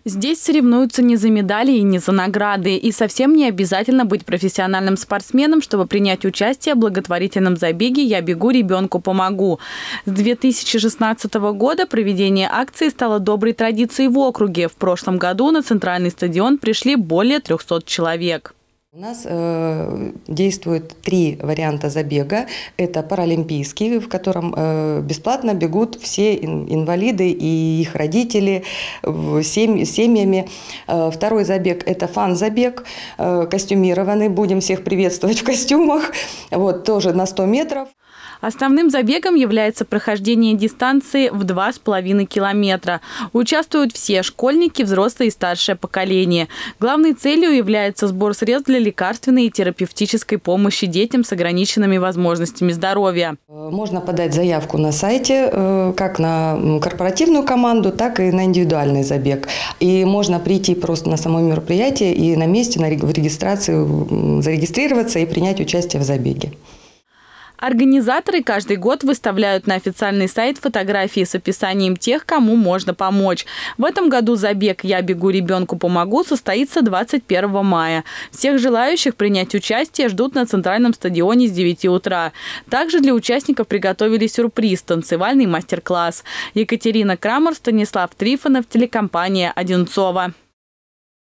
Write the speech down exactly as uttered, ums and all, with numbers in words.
Здесь соревнуются не за медали и не за награды. И совсем не обязательно быть профессиональным спортсменом, чтобы принять участие в благотворительном забеге «Я бегу, ребенку помогу». С две тысячи шестнадцатого года проведение акции стало доброй традицией в округе. В прошлом году на центральный стадион пришли более трёхсот человек. У нас э, действует три варианта забега. Это паралимпийский, в котором э, бесплатно бегут все инвалиды и их родители семь, семьями. Э, второй забег – это фан-забег, э, костюмированный. Будем всех приветствовать в костюмах. Вот, тоже на сто метров. Основным забегом является прохождение дистанции в два с половиной километра. Участвуют все – школьники, взрослые и старшее поколение. Главной целью является сбор средств для лекарственной и терапевтической помощи детям с ограниченными возможностями здоровья. Можно подать заявку на сайте как на корпоративную команду, так и на индивидуальный забег. И можно прийти просто на само мероприятие и на месте на регистрацию зарегистрироваться и принять участие в забеге. Организаторы каждый год выставляют на официальный сайт фотографии с описанием тех, кому можно помочь. В этом году забег «Я бегу, ребенку помогу» состоится двадцать первого мая. Всех желающих принять участие ждут на центральном стадионе с девяти утра. Также для участников приготовили сюрприз – танцевальный мастер-класс. Екатерина Крамер, Станислав Трифонов, телекомпания «Одинцово».